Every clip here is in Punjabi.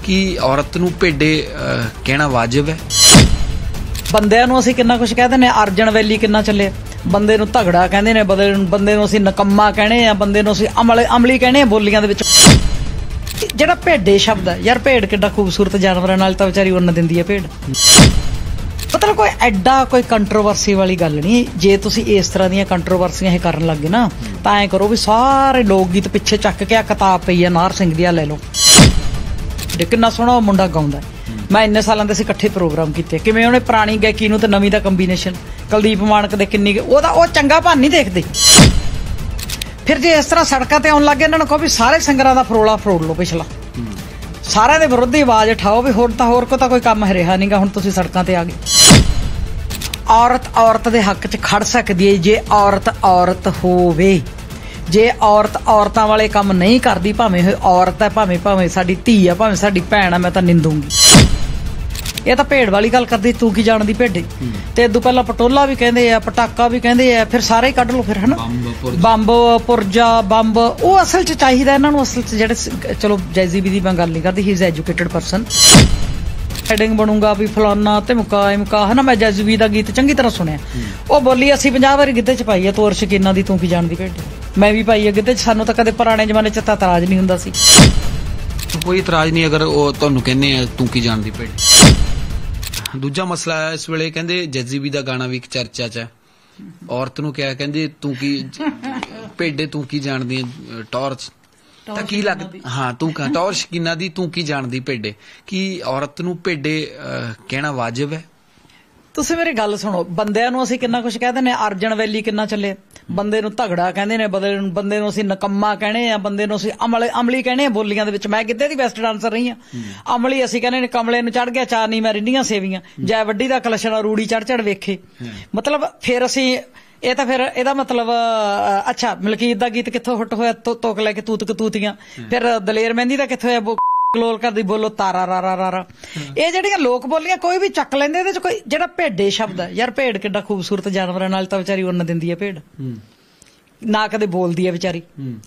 कि औरत नूं भेडे कहना वाजिब है? ਬੰਦਿਆਂ ਨੂੰ ਅਸੀਂ ਕਿੰਨਾ ਕੁਝ ਕਹਿ ਦਿੰਦੇ ਆ। ਅਰਜਨ ਵੈਲੀ ਕਿੰਨਾ ਚੱਲੇ, ਬੰਦੇ ਨੂੰ ਧਗੜਾ ਕਹਿੰਦੇ ਨੇ, ਬੰਦੇ ਨੂੰ ਅਸੀਂ ਨਕੰਮਾ ਕਹਿੰਦੇ ਆ, ਬੰਦੇ ਨੂੰ ਅਸੀਂ ਅਮਲੀ ਕਹਿੰਦੇ ਆ ਬੋਲੀਆਂ ਦੇ ਵਿੱਚ। ਜਿਹੜਾ ਭੇਡੇ ਸ਼ਬਦ ਹੈ ਯਾਰ, ਭੇਡ ਕਿੱਡਾ ਖੂਬਸੂਰਤ ਜਾਨਵਰਾਂ ਨਾਲ ਤਾਂ ਵਿਚਾਰੀ ਉੱਨ ਦਿੰਦੀ ਹੈ ਭੇਡ। ਮਤਲਬ ਕੋਈ ਐਡਾ ਕੋਈ ਕੰਟਰੋਵਰਸੀ ਵਾਲੀ ਗੱਲ ਨਹੀਂ। ਜੇ ਤੁਸੀਂ ਇਸ ਤਰ੍ਹਾਂ ਦੀਆਂ ਕੰਟਰੋਵਰਸੀਆਂ ਇਹ ਕਰਨ ਲੱਗੇ ਨਾ ਤਾਂ ਐਂ ਕਰੋ ਵੀ ਸਾਰੇ ਲੋਕ ਗੀਤ ਪਿੱਛੇ ਚੱਕ ਕੇ ਆ ਕਿਤਾਬ ਪਈ ਆ ਨਾਰ ਸਿੰਘ ਦੀ, ਆ ਲੈ ਲਓ। ਕਿੰਨਾ ਸੋਹਣਾ ਉਹ ਮੁੰਡਾ ਗਾਉਂਦਾ। ਮੈਂ ਇੰਨੇ ਸਾਲਾਂ ਦੇ ਅਸੀਂ ਇਕੱਠੇ ਪ੍ਰੋਗਰਾਮ ਕੀਤੇ, ਕਿਵੇਂ ਉਹਨੇ ਪੁਰਾਣੀ ਗਾਇਕੀ ਨੂੰ ਤੇ ਨਵੀਂ ਦਾ ਕੰਬੀਨੇਸ਼ਨ, ਕੁਲਦੀਪ ਮਾਨਕ ਦੇ ਕਿੰਨੀ ਉਹਦਾ ਉਹ ਚੰਗਾ ਭੰਨ ਨਹੀਂ ਦੇਖਦੇ। ਫਿਰ ਜੇ ਇਸ ਤਰ੍ਹਾਂ ਸੜਕਾਂ ਤੇ ਆਉਣ ਲੱਗੇ ਇਹਨਾਂ ਨੂੰ ਕਹੋ ਵੀ ਸਾਰੇ ਸਿੰਗਰਾਂ ਦਾ ਫਰੋਲਾ ਫਰੋੜ ਲਓ ਪਿਛਲਾ, ਸਾਰਿਆਂ ਦੇ ਵਿਰੁੱਧ ਹੀ ਆਵਾਜ਼ ਉਠਾਓ ਵੀ ਹੋਰ ਕੋ ਤਾਂ ਕੋਈ ਕੰਮ ਰਿਹਾ ਨਹੀਂਗਾ, ਹੁਣ ਤੁਸੀਂ ਸੜਕਾਂ ਤੇ ਆ ਗਏ। ਔਰਤ ਦੇ ਹੱਕ 'ਚ ਖੜ ਸਕਦੀ ਹੈ ਜੇ ਔਰਤ ਹੋਵੇ। ਜੇ ਔਰਤਾਂ ਵਾਲੇ ਕੰਮ ਨਹੀਂ ਕਰਦੀ, ਭਾਵੇਂ ਔਰਤ ਹੈ, ਭਾਵੇਂ ਸਾਡੀ ਧੀ ਆ, ਭਾਵੇਂ ਸਾਡੀ ਭੈਣ ਆ, ਮੈਂ ਤਾਂ ਨਿੰਦੂੰਗੀ। ਇਹ ਤਾਂ ਭੇਡ ਵਾਲੀ ਗੱਲ ਕਰਦੀ, ਤੂੰ ਕੀ ਜਾਣਦੀ ਭੇਡੇ। ਤੇ ਇਦੋਂ ਪਹਿਲਾਂ ਪਟੋਲਾ ਵੀ ਕਹਿੰਦੇ ਆ, ਪਟਾਕਾ ਵੀ ਕਹਿੰਦੇ ਆ, ਫਿਰ ਸਾਰੇ ਹੀ ਕੱਢ ਲਓ ਫਿਰ, ਹਨਾ। ਬੰਬ, ਪੁਰਜਾ, ਬੰਬ, ਉਹ ਅਸਲ 'ਚ ਚਾਹੀਦਾ ਇਹਨਾਂ ਨੂੰ। ਅਸਲ 'ਚ ਜਿਹੜੇ, ਚਲੋ ਜੈਜ਼ੀਬੀ ਦੀ ਮੈਂ ਗੱਲ ਨਹੀਂ ਕਰਦੀ, he is educated person. Heading ਬਣੂਗਾ ਵੀ ਫਲਾਨਾ ਤੇ ਮੁਕਾ ਹਨਾ। ਮੈਂ ਜੈਜ਼ੀਬੀ ਦਾ ਗੀਤ ਚੰਗੀ ਤਰ੍ਹਾਂ ਸੁਣਿਆ, ਉਹ ਬੋਲੀ ਅਸੀਂ 50 ਵਾਰੀ ਗਿੱਧੇ 'ਚ ਪਾਈ ਆ, ਤੂੰ ਸ਼ਕੀਨਾ ਦੀ ਤੂੰ ਕੀ ਜਾਣਦੀ ਭੇਡੇ। ਮੈਂ ਵੀ ਪਾਈ ਆ ਗਿੱਧੇ 'ਚ, ਸਾਨੂੰ ਤਾਂ ਕਦੇ ਪੁਰਾਣੇ ਜ਼ਮਾਨੇ 'ਚ ਤਾਂ ਇਤਰਾਜ਼ ਨਹੀਂ ਹੁੰਦਾ ਸੀ। ਕੋਈ ਇਤਰਾਜ਼ ਨਹੀਂ ਅਗਰ ਉਹ ਤੁਹਾਨੂੰ ਕਹਿੰਦੇ ਆ ਤੂੰ ਕੀ ਜਾਣਦੀ ਭੇਡੇ। ਦੂਜਾ ਮਸਲਾ ਇਸ ਵੇਲੇ ਕਹਿੰਦੇ ਜੈਜ਼ੀਬੀ ਦਾ ਗਾਣਾ ਵੀ ਇੱਕ ਚਰਚਾ 'ਚ ਹੈ। ਔਰਤ ਨੂੰ ਕਿਹਾ, ਕਹਿੰਦੇ ਤੂੰ ਕੀ ਭੇਡੇ, ਤੂੰ ਕੀ ਜਾਣਦੀ ਹੈ ਟੌਰਚ, ਤਾਂ ਕੀ ਲੱਗਦਾ? ਹਾਂ, ਤੂੰ ਟੌਰ ਸ਼ਕੀਨਾ ਦੀ ਤੂੰ ਕੀ ਜਾਣਦੀ ਭੇਡੇ। ਕੀ ਔਰਤ ਨੂੰ ਭੇਡੇ ਕਹਿਣਾ ਵਾजिब ਹੈ? ਤੁਸੀਂ ਮੇਰੀ ਗੱਲ ਸੁਣੋ, ਬੰਦਿਆਂ ਨੂੰ ਅਸੀਂ ਕਿੰਨਾ ਕੁਝ ਕਹਿ ਦਿੰਦੇ ਆ। ਅਰਜਨ ਵੈਲੀ ਕਿੰਨਾ ਚੱਲੇ, ਬੰਦੇ ਨੂੰ ਧਗੜਾ ਕਹਿੰਦੇ ਨੇ, ਬੰਦੇ ਨੂੰ ਅਸੀਂ ਨਕੰਮਾ ਕਹਿੰਦੇ ਆ, ਬੰਦੇ ਨੂੰ ਅਸੀਂ ਅਮਲੀ ਕਹਿੰਦੇ ਆ ਬੋਲੀਆਂ ਦੇ ਵਿੱਚ। ਮੈਂ ਗਿੱਧੇ ਦੀ ਬੈਸਟ ਡਾਂਸਰ ਰਹੀ ਆ। ਅਮਲੀ ਅਸੀਂ ਕਹਿੰਦੇ ਨੇ, ਕਮਲੇ ਨੂੰ ਚੜ ਗਿਆ ਚਾਰ ਨੀ ਮੈਂ ਰਿੰਡੀਆਂ ਸੇਵੀਆਂ, ਜੈ ਵੱਡੀ ਦਾ ਕਲਸ਼ਣਾ ਰੂੜੀ ਚੜ ਵੇਖੇ। ਮਤਲਬ ਫਿਰ ਅਸੀਂ ਇਹ ਤਾਂ ਫਿਰ ਇਹਦਾ ਮਤਲਬ ਅੱਛਾ, ਮਲਕੀਤ ਦਾ ਗੀਤ ਕਿੱਥੋਂ ਹਿੱਟ ਹੋਇਆ, ਤੋਕ ਲੈ ਕੇ ਤੂਤ ਕਤੂਤੀਆਂ। ਫਿਰ ਦਲੇਰ ਮਹਿੰਦੀ ਦਾ ਕਿੱਥੋਂ ਹੋਇਆ, ਕਲੋਲ ਕਰਦੀ ਬੋਲੋ ਤਾਰਾ ਰਾਰਾ ਰਾਰਾ। ਇਹ ਜਿਹੜੀਆਂ ਲੋਕ ਬੋਲੀਆਂ ਕੋਈ ਵੀ ਚੱਕ ਲੈਂਦੇ, ਇਹਦੇ 'ਚ ਕੋਈ ਜਿਹੜਾ ਭੇਡੇ ਸ਼ਬਦ ਹੈ ਯਾਰ, ਭੇਡ ਕਿੱਡਾ ਖੂਬਸੂਰਤ ਜਾਨਵਰਾਂ ਨਾਲ ਤਾਂ ਵਿਚਾਰੀ ਉੱਨ ਦਿੰਦੀ ਹੈ ਭੇਡ, ਨਾ ਕਦੇ ਬੋਲਦੀ ਹੈ ਵਿਚਾਰੀ।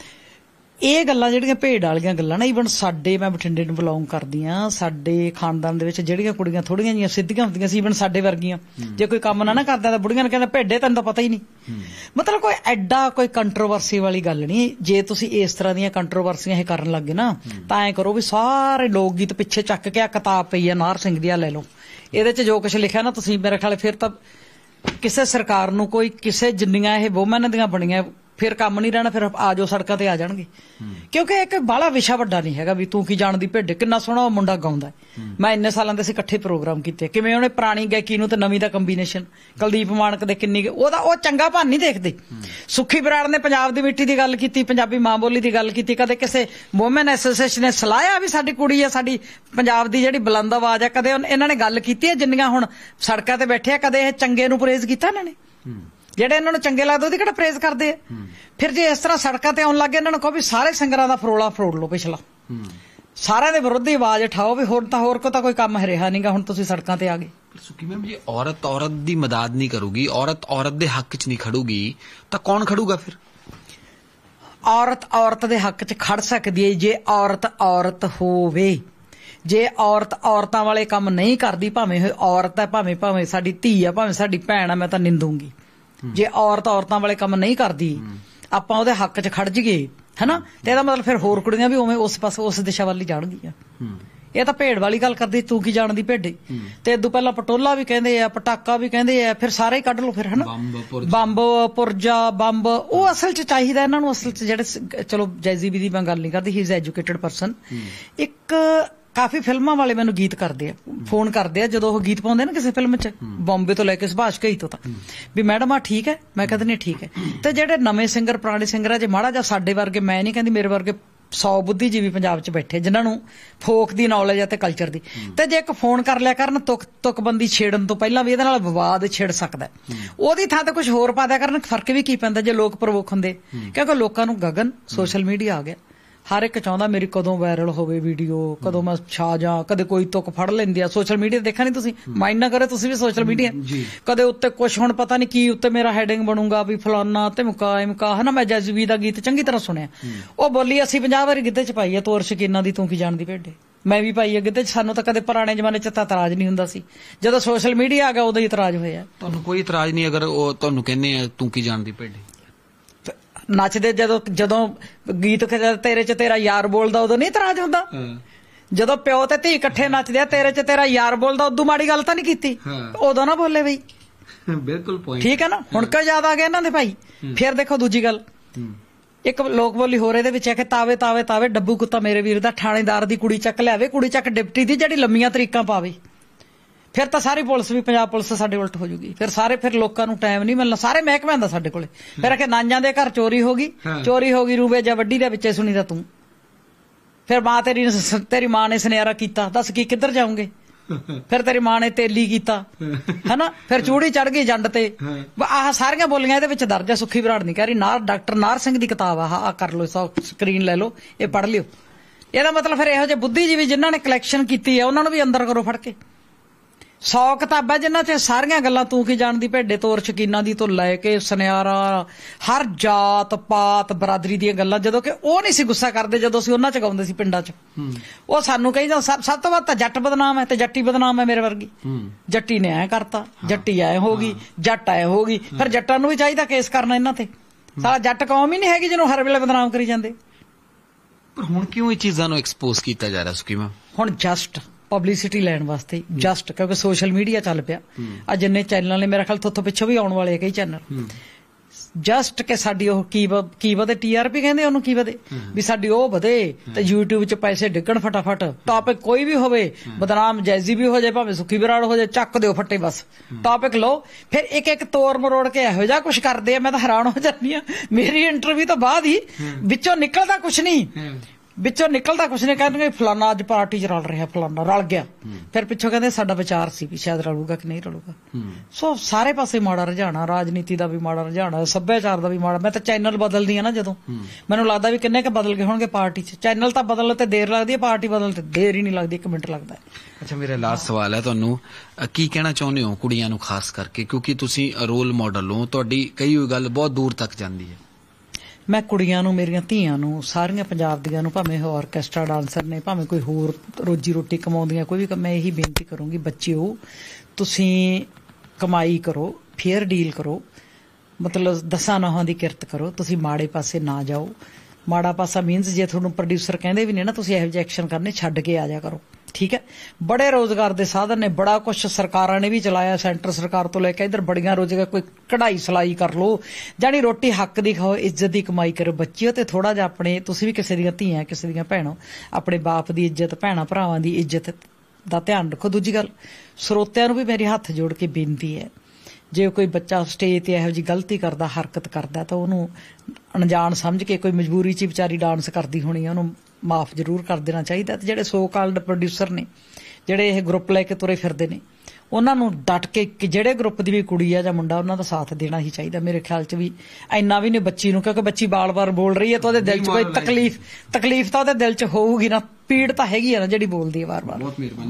ਇਹ ਗੱਲਾਂ ਜਿਹੜੀਆਂ ਭੇਡ ਵਾਲੀਆਂ ਗੱਲਾਂ ਨਾ, ਈਵਨ ਸਾਡੇ, ਮੈਂ ਬਠਿੰਡੇ ਨੂੰ ਬਿਲੋਂਗ ਕਰਦੀ ਹਾਂ, ਸਾਡੇ ਖਾਨਦਾਨ ਦੇ ਵਿੱਚ ਜਿਹੜੀਆਂ ਕੁੜੀਆਂ ਥੋੜੀਆਂ ਜਿਹੀਆਂ ਸਿੱਧੀਆਂ ਹੁੰਦੀਆਂ ਸੀ, ਈਵਨ ਸਾਡੇ ਵਰਗੀਆਂ, ਜੇ ਕੋਈ ਕੰਮ ਨਾ ਕਰਦਾ ਤਾਂ ਬੁੜੀਆਂ ਨੂੰ ਕਹਿੰਦਾ ਭੇਡੇ, ਤੈਨੂੰ ਤਾਂ ਪਤਾ ਹੀ ਨਹੀਂ। ਮਤਲਬ ਕੋਈ ਐਡਾ ਕੋਈ ਕੰਟਰੋਵਰਸੀ ਵਾਲੀ ਗੱਲ ਨਹੀਂ। ਜੇ ਤੁਸੀਂ ਇਸ ਤਰ੍ਹਾਂ ਦੀਆਂ ਕੰਟਰੋਵਰਸੀਆਂ ਇਹ ਕਰਨ ਲੱਗੇ ਨਾ ਤਾਂ ਐਂ ਕਰੋ ਵੀ ਸਾਰੇ ਲੋਕ ਗੀਤ ਪਿੱਛੇ ਚੱਕ ਕੇ ਆ ਕਿਤਾਬ ਪਈ ਆ ਨਾਰ ਸਿੰਘ ਦੀ, ਆ ਲੈ ਲਓ। ਇਹਦੇ 'ਚ ਜੋ ਕੁਛ ਲਿਖਿਆ ਨਾ ਤੁਸੀਂ, ਮੇਰੇ ਖਿਆਲ ਫਿਰ ਤਾਂ ਕਿਸੇ ਸਰਕਾਰ ਨੂੰ ਕੋਈ, ਕਿਸੇ ਜਿੰਨੀਆਂ ਇਹ ਵੋਮੈਨ ਦੀਆਂ ਬਣੀਆਂ ਫਿਰ ਕੰਮ ਨਹੀਂ ਰਹਿਣਾ, ਫਿਰ ਆ ਜਾਓ ਸੜਕਾਂ ਤੇ ਆ ਜਾਣਗੇ। ਕਿਉਂਕਿ ਇੱਕ ਬਾਹਲਾ ਵਿਸ਼ਾ ਵੱਡਾ ਨਹੀਂ ਹੈਗਾ ਵੀ ਤੂੰ ਕੀ ਜਾਣਦੀ ਭੇਡੇ। ਕਿੰਨਾ ਸੋਹਣਾ ਉਹ ਮੁੰਡਾ ਗਾਉਂਦਾ। ਮੈਂ ਇੰਨੇ ਸਾਲਾਂ ਦੇ ਅਸੀਂ ਇਕੱਠੇ ਪ੍ਰੋਗਰਾਮ ਕੀਤੇ, ਕਿਵੇਂ ਉਹਨੇ ਪੁਰਾਣੀ ਗਾਇਕੀ ਨੂੰ ਤੇ ਨਵੀਂ ਦਾ ਕੰਬੀਨੇਸ਼ਨ, ਕੁਲਦੀਪ ਮਾਨਕ ਦੇ ਕਿੰਨੀ ਉਹਦਾ ਉਹ ਚੰਗਾ ਭੰਨ ਨਹੀਂ ਦੇਖਦੇ। ਸੁੱਖੀ ਬਰਾੜ ਨੇ ਪੰਜਾਬ ਦੀ ਮਿੱਟੀ ਦੀ ਗੱਲ ਕੀਤੀ, ਪੰਜਾਬੀ ਮਾਂ ਬੋਲੀ ਦੀ ਗੱਲ ਕੀਤੀ। ਕਦੇ ਕਿਸੇ ਵੂਮੈਨ ਐਸੋਸੀਏਸ਼ਨ ਨੇ ਸਲਾਹਿਆ ਵੀ ਸਾਡੀ ਕੁੜੀ ਆ, ਸਾਡੀ ਪੰਜਾਬ ਦੀ ਜਿਹੜੀ ਬੁਲੰਦ ਆਵਾਜ਼ ਆ, ਕਦੇ ਇਹਨਾਂ ਨੇ ਗੱਲ ਕੀਤੀ ਹੈ? ਜਿੰਨੀਆਂ ਹੁਣ ਸੜਕਾਂ ਤੇ ਬੈਠੇ ਆ, ਕਦੇ ਇਹ ਚੰਗੇ ਨੂੰ ਪ੍ਰੇਜ਼ ਕੀਤਾ ਇਹਨਾਂ ਨੇ? ਜਿਹੜੇ ਇਹਨਾਂ ਨੂੰ ਚੰਗੇ ਲੱਗਦੇ ਉਹਦੀ ਕਿਹੜਾ ਪ੍ਰੇਜ਼ ਕਰਦੇ ਆ? ਫਿਰ ਜੇ ਇਸ ਤਰ੍ਹਾਂ ਸੜਕਾਂ ਤੇ ਆਉਣ ਲੱਗੇ ਇਹਨਾਂ ਨੂੰ ਕਹੋ ਵੀ ਸਾਰੇ ਸਿੰਗਰਾਂ ਦਾ ਫਰੋਲਾ ਫਰੋੜ ਲਓ ਪਿਛਲਾ, ਸਾਰਿਆਂ ਦੇ ਵਿਰੁੱਧ ਹੀ ਆਵਾਜ਼ ਉਠਾਓ ਵੀ ਹੋਰ ਕੋ ਤਾਂ ਕੋਈ ਕੰਮ ਰਿਹਾ ਨਹੀਂਗਾ, ਹੁਣ ਤੁਸੀਂ ਸੜਕਾਂ ਤੇ ਆ ਗਏ। ਸੁੱਕੀ ਮੈਮ, ਜੇ ਔਰਤ ਦੀ ਮਦਦ ਨਹੀਂ ਕਰੂਗੀ, ਔਰਤ ਦੇ ਹੱਕ 'ਚ ਨਹੀਂ ਖੜੂਗੀ, ਤਾਂ ਕੌਣ ਖੜੂਗਾ ਫਿਰ? ਔਰਤ ਦੇ ਹੱਕ 'ਚ ਖੜ ਸਕਦੀ ਹੈ ਜੇ ਔਰਤ ਹੋਵੇ। ਜੇ ਔਰਤਾਂ ਵਾਲੇ ਕੰਮ ਨਹੀਂ ਕਰਦੀ, ਭਾਵੇਂ ਔਰਤ ਹੈ, ਭਾਵੇਂ ਸਾਡੀ ਧੀ ਆ, ਭਾਵੇਂ ਸਾਡੀ ਭੈਣ ਆ, ਮੈਂ ਤਾਂ ਨਿੰਦੂੰਗੀ। ਜੇ ਔਰਤਾਂ ਵਾਲੇ ਕੰਮ ਨਹੀਂ ਕਰਦੀ, ਆਪਾਂ ਉਹਦੇ ਹੱਕ 'ਚ ਖੜ ਜਾਈਏ, ਹਨਾ, ਤੇ ਇਹਦਾ ਮਤਲਬ ਫਿਰ ਹੋਰ ਕੁੜੀਆਂ ਵੀ ਉਵੇਂ ਉਸ ਪਾਸੇ ਉਸ ਦਿਸ਼ਾ ਵੱਲ ਹੀ ਜਾਣਗੀਆਂ। ਇਹ ਤਾਂ ਭੇਡ ਵਾਲੀ ਗੱਲ ਕਰਦੀ, ਤੂੰ ਕੀ ਜਾਣਦੀ ਭੇਡੇ। ਤੇ ਇਦੋਂ ਪਹਿਲਾਂ ਪਟੋਲਾ ਵੀ ਕਹਿੰਦੇ ਆ, ਪਟਾਕਾ ਵੀ ਕਹਿੰਦੇ ਆ, ਫਿਰ ਸਾਰੇ ਹੀ ਕੱਢ ਲਓ ਫਿਰ, ਹਨਾ। ਬੰਬ, ਪੁਰਜਾ, ਬੰਬ, ਉਹ ਅਸਲ 'ਚ ਚਾਹੀਦਾ ਇਹਨਾਂ ਨੂੰ। ਅਸਲ 'ਚ ਜਿਹੜੇ, ਚਲੋ ਜੈਜ਼ੀਬੀ ਦੀ ਮੈਂ ਗੱਲ ਨਹੀਂ ਕਰਦੀ, ਹੀ ਇਜ਼ ਐਜੂਕੇਟਡ ਪਰਸਨ। ਇੱਕ ਕਾਫੀ ਫਿਲਮਾਂ ਵਾਲੇ ਮੈਨੂੰ ਗੀਤ ਕਰਦੇ ਆ, ਫੋਨ ਕਰਦੇ ਆ ਜਦੋਂ ਉਹ ਗੀਤ ਪਾਉਂਦੇ ਨਾ ਕਿਸੇ ਫਿਲਮ 'ਚ, ਬੰਬੇ ਤੋਂ ਲੈ ਕੇ ਸੁਭਾਸ਼ ਘਈ ਤੋਂ, ਤਾਂ ਵੀ ਮੈਡਮ ਆ ਠੀਕ ਹੈ, ਮੈਂ ਕਹਿੰਦੀ ਨਹੀਂ ਠੀਕ ਹੈ। ਤੇ ਜਿਹੜੇ ਨਵੇਂ ਸਿੰਗਰ, ਪੁਰਾਣੇ ਸਿੰਗਰ ਆ, ਜੇ ਮਾੜਾ ਜਿਹਾ ਸਾਡੇ ਵਰਗੇ, ਮੈਂ ਨਹੀਂ ਕਹਿੰਦੀ ਮੇਰੇ ਵਰਗੇ 100 ਬੁੱਧੀਜੀਵੀ ਪੰਜਾਬ 'ਚ ਬੈਠੇ ਜਿਨ੍ਹਾਂ ਨੂੰ ਫੋਕ ਦੀ ਨੌਲੇਜ ਆ ਤੇ ਕਲਚਰ ਦੀ, ਤੇ ਜੇ ਇੱਕ ਫੋਨ ਕਰ ਲਿਆ ਕਰਨ ਤੁਕਬੰਦੀ ਛੇੜਨ ਤੋਂ ਪਹਿਲਾਂ ਵੀ ਇਹਦੇ ਨਾਲ ਵਿਵਾਦ ਛਿੜ ਸਕਦਾ, ਉਹਦੀ ਥਾਂ ਤੇ ਕੁਝ ਹੋਰ ਪਾ ਦਿਆ ਕਰਨ, ਫਰਕ ਵੀ ਕੀ ਪੈਂਦਾ ਜੇ ਲੋਕ ਪ੍ਰਵੋਕ ਹੁੰਦੇ। ਕਿਉਂਕਿ ਲੋਕਾਂ ਨੂੰ ਗਗਨ ਸੋਸ਼ਲ ਮੀਡੀਆ ਆ ਗਿਆ, ਹਰ ਇੱਕ ਚਾਹੁੰਦਾ ਮੇਰੀ ਕਦੋਂ ਵਾਇਰਲ ਹੋਵੇ ਵੀਡੀਓ, ਕਦੋਂ ਮੈਂ ਛਾ ਜਾ, ਕਦੇ ਕੋਈ ਤੁਕ ਫੜ ਲੈਂਦੇ ਆ। ਸੋਸ਼ਲ ਮੀਡੀਆ ਦੇਖਿਆ ਨਹੀਂ ਤੁਸੀਂ, ਮਾਈਂਡ ਨਾ ਕਰੋ ਤੁਸੀਂ ਵੀ ਸੋਸ਼ਲ ਮੀਡੀਆ, ਕਦੇ ਉੱਤੇ ਕੁਛ ਹੁਣ ਪਤਾ ਨਹੀਂ ਕੀ ਉੱਤੇ ਮੇਰਾ ਹੈਡਿੰਗ ਬਣੂਗਾ ਵੀ ਫਲਾਨਾ ਤੇ ਮੁਕਾ ਹਨਾ। ਮੈਂ ਜੈਜ਼ੀਬੀ ਦਾ ਗੀਤ ਚੰਗੀ ਤਰ੍ਹਾਂ ਸੁਣਿਆ, ਉਹ ਬੋਲੀ ਅਸੀਂ 50 ਵਾਰੀ ਗਿੱਧੇ 'ਚ ਪਾਈ ਆ, ਤੂੰ ਸ਼ਕੀਨਾ ਦੀ ਤੂੰ ਕੀ ਜਾਣਦੀ ਭੇਡੇ। ਮੈਂ ਵੀ ਪਾਈ ਅੱਗੇ, ਤੇ ਸਾਨੂੰ ਤਾਂ ਕਦੇ ਪੁਰਾਣੇ ਜ਼ਮਾਨੇ 'ਚ ਤਾਂ ਇਤਰਾਜ਼ ਨਹੀਂ ਹੁੰਦਾ ਸੀ, ਜਦੋਂ ਸੋਸ਼ਲ ਮੀਡੀਆ ਆ ਗਿਆ ਉਦੋਂ ਹੀ ਇਤਰਾਜ਼ ਹੋਇਆ। ਤੁਹਾਨੂੰ ਕੋਈ ਇਤਰਾਜ਼ ਨਹੀਂ ਅਗਰ ਉਹ ਤੁਹਾਨੂੰ ਕਹਿੰਦੇ ਆ ਤੂੰ ਕੀ ਜਾਣਦੀ ਭੇਡੀ? ਨੱਚਦੇ ਜਦੋਂ ਗੀਤ ਤੇਰੇ 'ਚ ਤੇਰਾ ਯਾਰ ਬੋਲਦਾ ਉਦੋਂ ਨਹੀਂ ਇਤਰਾਜ਼ ਹੁੰਦਾ? ਜਦੋਂ ਪਿਓ ਤੇ ਧੀ ਇਕੱਠੇ ਨੱਚਦੇ ਆ, ਤੇਰੇ 'ਚ ਤੇਰਾ ਯਾਰ ਬੋਲਦਾ, ਉਦੋਂ ਮਾੜੀ ਗੱਲ ਤਾਂ ਨਹੀਂ ਕੀਤੀ, ਉਦੋਂ ਨਾ ਬੋਲੇ ਬਈ। ਬਿਲਕੁਲ ਪੁਆਇੰਟ ਠੀਕ ਹੈ ਨਾ। ਹੁਣ ਕਿਉਂ ਯਾਦ ਆ ਗਿਆ ਇਹਨਾਂ ਦੇ ਭਾਈ? ਫਿਰ ਦੇਖੋ ਦੂਜੀ ਗੱਲ, ਇੱਕ ਲੋਕ ਬੋਲੀ ਹੋਰ ਇਹਦੇ ਵਿੱਚ ਹੈ ਕਿ ਤਾਵੇ ਤਾਵੇ ਤਾਵੇ ਡੱਬੂ ਕੁੱਤਾ ਮੇਰੇ ਵੀਰ ਦਾ, ਥਾਣੇਦਾਰ ਦੀ ਕੁੜੀ ਚੱਕ ਲਿਆਵੇ, ਕੁੜੀ ਚੱਕ ਡਿਪਟੀ ਦੀ ਜਿਹੜੀ ਲੰਮੀਆਂ ਤਰੀਕਾਂ ਪਾਵੇ, ਫਿਰ ਤਾਂ ਸਾਰੀ ਪੁਲਿਸ ਵੀ ਪੰਜਾਬ ਪੁਲਿਸ ਸਾਡੇ ਉਲਟ ਹੋ ਜੂਗੀ। ਫਿਰ ਲੋਕਾਂ ਨੂੰ ਟਾਈਮ ਨਹੀਂ ਮਿਲਣਾ, ਸਾਰੇ ਮਹਿਕਮਿਆਂ ਦਾ ਸਾਡੇ ਕੋਲੇ। ਫਿਰ ਆਖੇ ਨਾਈਆਂ ਦੇ ਘਰ ਚੋਰੀ ਹੋ ਗਈ ਰੂਬੇ ਜਾਂ ਵੱਡੀ ਦੇ ਵਿੱਚੇ ਸੁਣੀ ਤਾਂ ਤੂੰ, ਫਿਰ ਤੇਰੀ ਮਾਂ ਨੇ ਸੁਨਿਆਰਾ ਕੀਤਾ, ਦੱਸ ਕੀ ਕਿੱਧਰ ਜਾਉਂਗੇ? ਫਿਰ ਤੇਰੀ ਮਾਂ ਨੇ ਤੇਲੀ ਕੀਤਾ, ਹਨਾ, ਫਿਰ ਚੂੜੀ ਚੜ ਗਈ ਜੰਡ ਤੇ। ਆਹ ਸਾਰੀਆਂ ਬੋਲੀਆਂ ਇਹਦੇ ਵਿੱਚ ਦਰਜ ਹੈ। ਸੁੱਖੀ ਬਰਾੜ ਨਹੀਂ ਕਹਿ ਰਹੀ, ਡਾਕਟਰ ਨਾਰ ਸਿੰਘ ਦੀ ਕਿਤਾਬ ਆਹ ਕਰ ਲਓ, ਸਕਰੀਨ ਲੈ ਲਓ, ਇਹ ਪੜ੍ਹ ਲਿਓ। ਇਹਦਾ ਮਤਲਬ ਫਿਰ ਇਹੋ ਜਿਹੇ ਬੁੱਧੀਜੀਵੀ ਜਿਨ੍ਹਾਂ ਨੇ ਕਲੈਕਸ਼ਨ ਕੀਤੀ ਹੈ ਉਹਨਾਂ ਨੂੰ ਵੀ ਅੰਦਰ ਕਰੋ ਫੜ ਕੇ। 100 ਕਿਤਾਬਾਂ ਜਿਨ੍ਹਾਂ 'ਚ ਸਾਰੀਆਂ ਗੱਲਾਂ ਤੂੰ ਕੀ ਜਾਣਦੀ ਭੇਡੇ ਤੋਰ ਸ਼ਕੀਨਾਂ ਦੀ ਤੋਂ ਲੈ ਕੇ ਸੁਨਿਆਰਾ, ਹਰ ਜਾਤ ਪਾਤ ਬਰਾਦਰੀ ਦੀਆਂ ਗੱਲਾਂ, ਜਦੋਂ ਕਿ ਉਹ ਨਹੀਂ ਸੀ ਗੁੱਸਾ ਕਰਦੇ ਜਦੋਂ ਅਸੀਂ ਉਹਨਾਂ 'ਚ ਗਾਉਂਦੇ ਸੀ ਪਿੰਡਾਂ 'ਚ। ਉਹ ਸਾਨੂੰ ਕਹੀ ਸਭ ਤੋਂ ਵੱਧ ਤਾਂ ਜੱਟ ਬਦਨਾਮ ਹੈ ਤੇ ਜੱਟੀ ਬਦਨਾਮ ਹੈ ਮੇਰੇ ਵਰਗੀ। ਜੱਟੀ ਨੇ ਐ ਕਰਤਾ, ਜੱਟੀ ਐ ਹੋ ਗਈ, ਜੱਟ ਐ ਹੋ ਗਈ। ਫਿਰ ਜੱਟਾਂ ਨੂੰ ਵੀ ਚਾਹੀਦਾ ਕੇਸ ਕਰਨਾ ਇਹਨਾਂ ਤੇ। ਸਾਲਾ ਜੱਟ ਕੌਮ ਹੀ ਨਹੀਂ ਹੈਗੀ ਜਿਹਨੂੰ ਹਰ ਵੇਲੇ ਬਦਨਾਮ ਕਰੀ ਜਾਂਦੇ। ਪਰ ਹੁਣ ਕਿਉਂ ਇਹ ਚੀਜ਼ਾਂ ਨੂੰ ਐਕਸਪੋਜ਼ ਕੀਤਾ ਜਾ ਰਿਹਾ ਸੁਖੀ ਮੈਮ? ਹੁਣ ਜਸਟ ਪਬਲਿਸਿਟੀ ਲੈਣ ਵਾਸਤੇ, ਜਸਟ ਕਿਉਂਕਿ ਸੋਸ਼ਲ ਮੀਡੀਆ ਚੱਲ ਪਿਆ। ਆ ਜਿੰਨੇ ਚੈਨਲ ਨੇ, ਮੇਰਾ ਖਿਆਲ ਥੋਥੋਂ ਪਿੱਛੋਂ ਵੀ ਆਉਣ ਵਾਲੇ ਕਈ ਚੈਨਲ, ਜਸਟ ਕਿ ਸਾਡੀ ਉਹ ਕੀ ਵਧੇ, TRP ਕਹਿੰਦੇ ਉਹਨੂੰ, ਕੀ ਵਧੇ ਵੀ ਸਾਡੀ ਉਹ ਵਧੇ ਤੇ YouTube 'ਚ ਪੈਸੇ ਡਿੱਗਣ ਫਟਾਫਟ। ਟੌਪਿਕ ਕੋਈ ਵੀ ਹੋਵੇ, ਬਦਨਾਮ ਜੈਜ਼ੀ ਵੀ ਹੋ ਜਾਏ, ਭਾਵੇਂ ਸੁੱਖੀ ਬਰਾੜ ਹੋ ਜਾਏ, ਚੱਕ ਦਿਓ ਫੱਟੇ ਬਸ, ਟੌਪਿਕ ਲਓ। ਫਿਰ ਇੱਕ ਤੋੜ ਮਰੋੜ ਕੇ ਇਹੋ ਜਿਹਾ ਕੁਛ ਕਰਦੇ ਆ, ਮੈਂ ਤਾਂ ਹੈਰਾਨ ਹੋ ਜਾਂਦੀ ਆ। ਮੇਰੀ ਇੰਟਰਵਿਊ ਤੋਂ ਬਾਅਦ ਹੀ ਵਿੱਚੋਂ ਨਿਕਲਦਾ ਕੁਛ ਨਹੀਂ, ਕਹਿੰਦੇ ਫਲਾਨਾ ਅੱਜ ਪਾਰਟੀ 'ਚ ਰਲ ਰਿਹਾ, ਫਲਾਨਾ ਰਲ ਗਿਆ। ਫਿਰ ਪਿੱਛੋਂ ਕਹਿੰਦੇ ਸਾਡਾ ਵਿਚਾਰ ਸੀ ਵੀ ਸ਼ਾਇਦ ਰਲੂਗਾ ਕਿ ਨਹੀਂ ਰਲੂਗਾ। ਸੋ ਸਾਰੇ ਪਾਸੇ ਮਾੜਾ ਰੁਝਾਣਾ, ਰਾਜਨੀਤੀ ਦਾ ਵੀ ਮਾੜਾ ਰੁਝਾਣਾ, ਸੱਭਿਆਚਾਰ ਦਾ ਵੀ ਮਾੜਾ। ਮੈਂ ਤਾਂ ਚੈਨਲ ਬਦਲਦੀ ਆ ਨਾ ਜਦੋਂ, ਮੈਨੂੰ ਲੱਗਦਾ ਵੀ ਕਿੰਨੇ ਕੁ ਬਦਲ ਗਏ ਹੋਣਗੇ ਪਾਰਟੀ 'ਚ। ਚੈਨਲ ਤਾਂ ਬਦਲਣ ਤੇ ਦੇਰ ਲੱਗਦੀ ਹੈ, ਪਾਰਟੀ ਬਦਲਣ ਤੇ ਦੇਰ ਹੀ ਨਹੀਂ ਲੱਗਦੀ, 1 ਮਿੰਟ ਲੱਗਦਾ। ਅੱਛਾ, ਮੇਰਾ ਲਾਸਟ ਸਵਾਲ ਹੈ, ਤੁਹਾਨੂੰ ਕੀ ਕਹਿਣਾ ਚਾਹੁੰਦੇ ਹੋ ਕੁੜੀਆਂ ਨੂੰ ਖਾਸ ਕਰਕੇ, ਕਿਉਂਕਿ ਤੁਸੀਂ ਰੋਲ ਮਾਡਲ ਹੋ, ਤੁਹਾਡੀ ਕਹੀ ਹੋਈ ਗੱਲ ਬਹੁਤ ਦੂਰ ਤੱਕ ਜਾਂਦੀ ਹੈ। ਮੈਂ ਕੁੜੀਆਂ ਨੂੰ, ਮੇਰੀਆਂ ਧੀਆਂ ਨੂੰ, ਸਾਰੀਆਂ ਪੰਜਾਬ ਦੀਆਂ ਨੂੰ, ਭਾਵੇਂ ਉਹ ਆਰਕੈਸਟਰਾ ਡਾਂਸਰ ਨੇ, ਭਾਵੇਂ ਕੋਈ ਹੋਰ ਰੋਜੀ ਰੋਟੀ ਕਮਾਉਂਦੀਆਂ ਕੋਈ ਵੀ, ਮੈਂ ਇਹੀ ਬੇਨਤੀ ਕਰੂੰਗੀ, ਬੱਚਿਓ ਤੁਸੀਂ ਕਮਾਈ ਕਰੋ, ਫੇਅਰ ਡੀਲ ਕਰੋ, ਮਤਲਬ 10 ਨੌਹਾਂ ਦੀ ਕਿਰਤ ਕਰੋ, ਤੁਸੀਂ ਮਾੜੇ ਪਾਸੇ ਨਾ ਜਾਓ। ਮਾੜਾ ਪਾਸਾ ਮੀਨਸ ਜੇ ਤੁਹਾਨੂੰ ਪ੍ਰੋਡਿਊਸਰ ਕਹਿੰਦੇ ਵੀ ਨੇ ਨਾ ਤੁਸੀਂ ਇਹੋ ਜਿਹੇ ਐਕਸ਼ਨ ਕਰਨੇ, ਛੱਡ ਕੇ ਆ ਜਾ ਕਰੋ। ਠੀਕ ਹੈ, ਬੜੇ ਰੋਜ਼ਗਾਰ ਦੇ ਸਾਧਨ ਨੇ, ਬੜਾ ਕੁਛ ਸਰਕਾਰਾਂ ਨੇ ਵੀ ਚਲਾਇਆ, ਸੈਂਟਰ ਸਰਕਾਰ ਤੋਂ ਲੈ ਕੇ ਇੱਧਰ ਬੜੀਆਂ ਰੋਜ਼ਗਾਰ, ਕੋਈ ਕਢਾਈ ਸਿਲਾਈ ਕਰ ਲਓ, ਜਾਣੀ ਰੋਟੀ ਹੱਕ ਦੀ ਖਾਓ, ਇੱਜ਼ਤ ਦੀ ਕਮਾਈ ਕਰੋ ਬੱਚਿਓ। ਤੇ ਥੋੜਾ ਜਿਹਾ ਆਪਣੇ, ਤੁਸੀਂ ਵੀ ਕਿਸੇ ਦੀਆਂ ਧੀਆਂ, ਕਿਸੇ ਦੀਆਂ ਭੈਣਾਂ, ਆਪਣੇ ਬਾਪ ਦੀ ਇੱਜ਼ਤ, ਭੈਣਾਂ ਭਰਾਵਾਂ ਦੀ ਇੱਜ਼ਤ ਦਾ ਧਿਆਨ ਰੱਖੋ। ਦੂਜੀ ਗੱਲ, ਸਰੋਤਿਆਂ ਨੂੰ ਵੀ ਮੇਰੇ ਹੱਥ ਜੋੜ ਕੇ ਬੇਨਤੀ ਹੈ, ਜੇ ਕੋਈ ਬੱਚਾ ਸਟੇਜ ਤੇ ਇਹੋ ਜਿਹੀ ਗਲਤੀ ਕਰਦਾ, ਹਰਕਤ ਕਰਦਾ, ਤਾਂ ਉਹਨੂੰ ਅਣਜਾਣ ਸਮਝ ਕੇ, ਕੋਈ ਮਜਬੂਰੀ 'ਚ ਵਿਚਾਰੀ ਡਾਂਸ ਕਰਦੀ ਹੋਣੀ, ਉਹਨੂੰ ਮਾਫ ਜ਼ਰੂਰ ਕਰ ਦੇਣਾ ਚਾਹੀਦਾ। ਤੇ ਜਿਹੜੇ ਸੋ ਕਾਲਡ ਪ੍ਰੋਡਿਊਸਰ ਨੇ, ਜਿਹੜੇ ਇਹ ਗਰੁੱਪ ਲੈ ਕੇ ਤੁਰੇ ਫਿਰਦੇ ਨੇ, ਉਹਨਾਂ ਨੂੰ ਡਟ ਕੇ, ਜਿਹੜੇ ਗਰੁੱਪ ਦੀ ਵੀ ਕੁੜੀ ਆ ਜਾਂ ਮੁੰਡਾ, ਉਹਨਾਂ ਦਾ ਸਾਥ ਦੇਣਾ ਹੀ ਚਾਹੀਦਾ ਮੇਰੇ ਖਿਆਲ 'ਚ ਵੀ। ਇੰਨਾ ਵੀ ਨਹੀਂ ਬੱਚੀ ਨੂੰ, ਕਿਉਂਕਿ ਬੱਚੀ ਬਾਰ-ਬਾਰ ਬੋਲ ਰਹੀ ਹੈ ਤਾਂ ਉਹਦੇ ਦਿਲ 'ਚ ਕੋਈ ਤਕਲੀਫ ਤਾਂ ਉਹਦੇ ਦਿਲ 'ਚ ਹੋਊਗੀ ਨਾ, ਪੀੜ ਤਾਂ ਹੈਗੀ ਆ ਨਾ ਜਿਹੜੀ ਬੋਲਦੀ ਹੈ ਵਾਰ-ਵਾਰ।